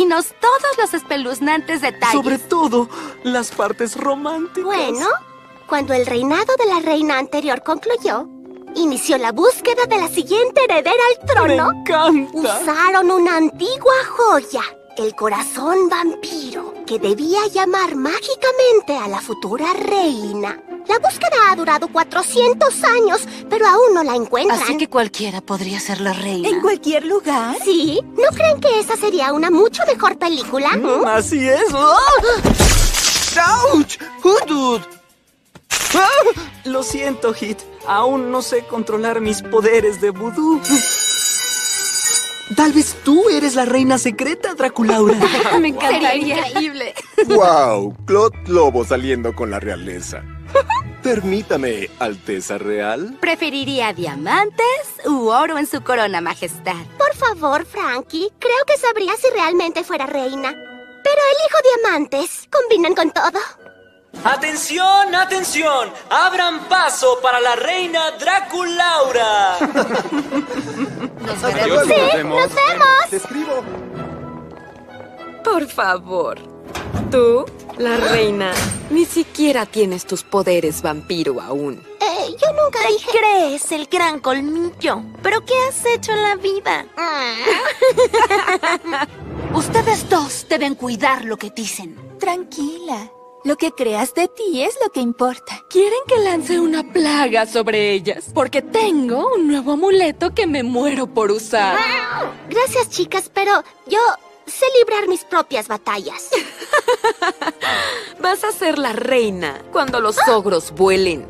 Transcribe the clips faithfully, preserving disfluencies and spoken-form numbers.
Dinos todos los espeluznantes detalles. Sobre todo, las partes románticas. Bueno, cuando el reinado de la reina anterior concluyó, inició la búsqueda de la siguiente heredera al trono. ¡Me encanta! Usaron una antigua joya, el corazón vampiro, que debía llamar mágicamente a la futura reina. La búsqueda ha durado cuatrocientos años, pero aún no la encuentran. Así que cualquiera podría ser la reina. ¿En cualquier lugar? ¿Sí? ¿No creen que esa sería una mucho mejor película? Mm, así es. ¡Oh! ¡Auch! ¡Hudud! ¡Ah! Lo siento, Hit. Aún no sé controlar mis poderes de vudú. Tal vez tú eres la reina secreta, Draculaura. Me encantaría. Sería increíble. ¡Wow! Claude Lobo saliendo con la realeza. Permítame, Alteza Real. Preferiría diamantes u oro en su corona, majestad. Por favor, Frankie. Creo que sabría si realmente fuera reina. Pero elijo diamantes. Combinan con todo. ¡Atención, atención! ¡Abran paso para la reina Draculaura! Nos Hasta veremos. luego. Sí, nos vemos. Te escribo. Por favor. Tú, la reina, ni siquiera tienes tus poderes vampiro aún. Eh, yo nunca dije... ¿Crees el gran colmillo? ¿Pero qué has hecho en la vida? Ustedes dos deben cuidar lo que dicen. Tranquila. Lo que creas de ti es lo que importa. Quieren que lance una plaga sobre ellas, porque tengo un nuevo amuleto que me muero por usar. Gracias, chicas, pero yo sé librar mis propias batallas. Vas a ser la reina cuando los ogros vuelen.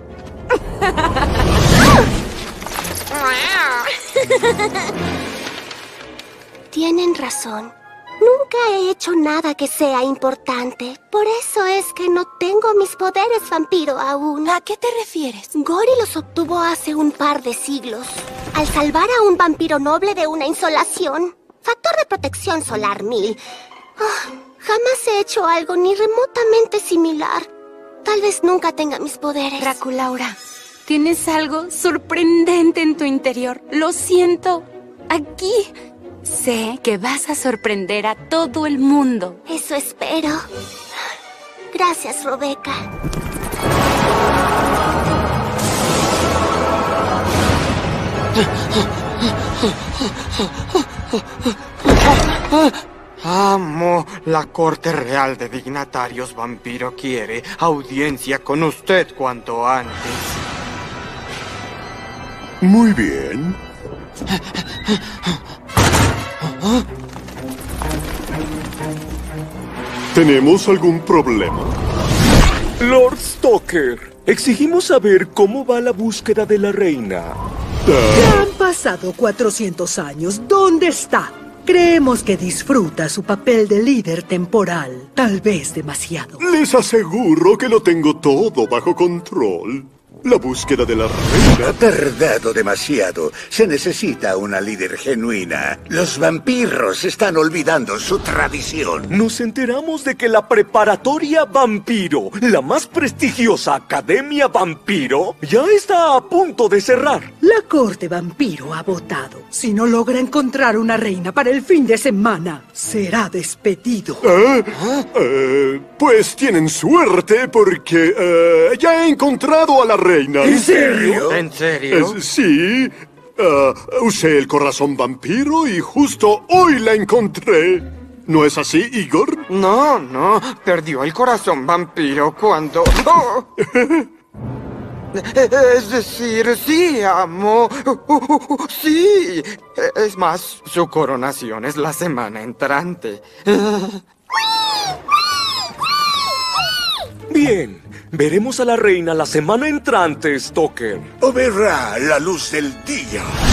Tienen razón. Nunca he hecho nada que sea importante. Por eso es que no tengo mis poderes vampiro aún. ¿A qué te refieres? Gori los obtuvo hace un par de siglos, al salvar a un vampiro noble de una insolación. Factor de protección solar mil. Oh, jamás he hecho algo ni remotamente similar. Tal vez nunca tenga mis poderes. Draculaura, tienes algo sorprendente en tu interior. Lo siento. Aquí. Sé que vas a sorprender a todo el mundo. Eso espero. Gracias, Rebecca. Amo, la corte real de dignatarios vampiro quiere audiencia con usted cuanto antes. Muy bien. ¿Tenemos algún problema? Lord Stoker, exigimos saber cómo va la búsqueda de la reina. Ya han pasado cuatrocientos años. ¿Dónde está? Creemos que disfruta su papel de líder temporal. Tal vez demasiado. Les aseguro que lo tengo todo bajo control. La búsqueda de la reina... Ha tardado demasiado. Se necesita una líder genuina. Los vampiros están olvidando su tradición. Nos enteramos de que la preparatoria vampiro, la más prestigiosa academia vampiro, ya está a punto de cerrar. La corte vampiro ha votado. Si no logra encontrar una reina para el fin de semana, será despedido. ¿Eh? Eh, pues tienen suerte porque eh, ya he encontrado a la reina. ¿En serio? ¿En serio? Eh, sí. Uh, usé el corazón vampiro y justo hoy la encontré. ¿No es así, Igor? No, no. Perdió el corazón vampiro cuando... ¡Oh! Es decir, sí, amo. Sí. Es más, su coronación es la semana entrante. Bien, veremos a la reina la semana entrante, Stoker. O verá la luz del día.